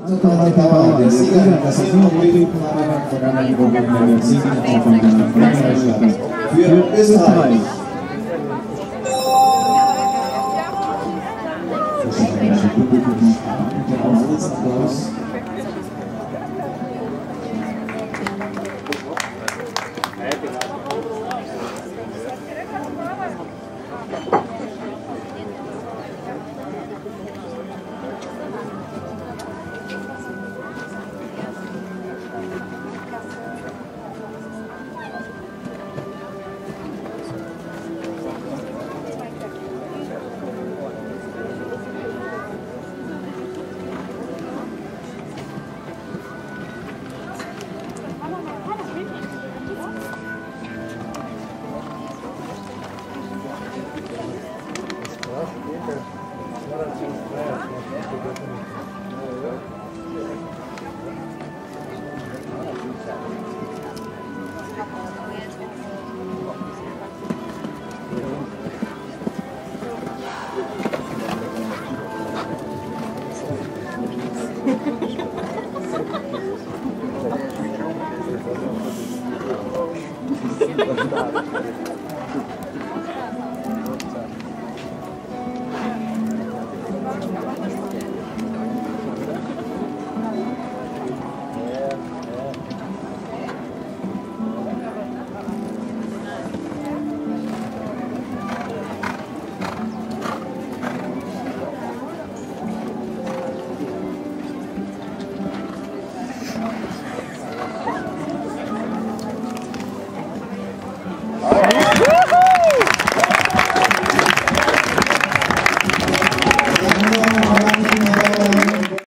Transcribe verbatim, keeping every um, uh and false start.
Total Power, der Sieger, das ist nur Brief vergangenen Wochenende, der Sieger von der Freistadt für Österreich. Das ist ein Publikum, der Applaus.